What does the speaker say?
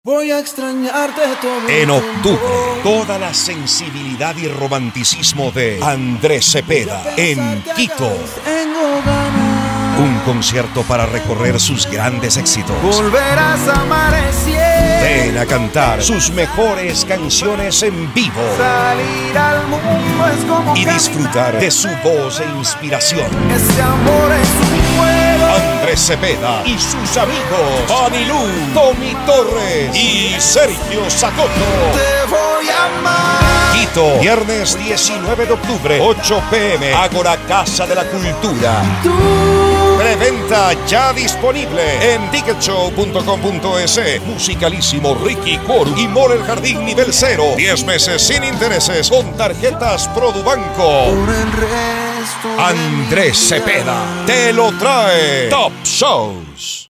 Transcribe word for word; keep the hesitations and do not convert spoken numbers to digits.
Voy a extrañarte todo. En octubre, toda la sensibilidad y romanticismo de Andrés Cepeda en Quito. Tengo ganas. Un concierto para recorrer sus grandes éxitos. Volverás a amanecer. Ven a cantar sus mejores canciones en vivo. Salir al mundo es como y caminar. disfrutar de su voz e inspiración. Este amor es un juego. Andrés Cepeda y sus amigos Vanilú, Tommy Torres y Sergio Sacoto. Te voy a amar. Quito, viernes diecinueve de octubre, ocho p m Ágora Casa de la Cultura. Tú. Preventa ya disponible en ticket show punto com punto es. Musicalísimo, Ricky Quorum y Mall El Jardín nivel cero. diez meses sin intereses con tarjetas Produbanco. Por el resto de Andrés mi vida. Cepeda te lo trae Top Shows.